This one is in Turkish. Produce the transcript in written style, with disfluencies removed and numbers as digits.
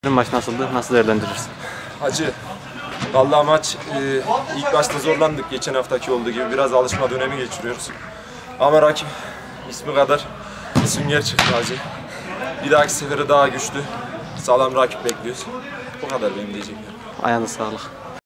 Maç nasıldı? Nasıl değerlendirirsin? Acı. Vallahi maç ilk başta zorlandık geçen haftaki olduğu gibi. Biraz alışma dönemi geçiriyoruz. Ama rakip ismi kadar sünger çıktı acı. Bir dahaki sefere daha güçlü, sağlam rakip bekliyoruz. Bu kadar benim diyeceklerim. Ayağınıza sağlık.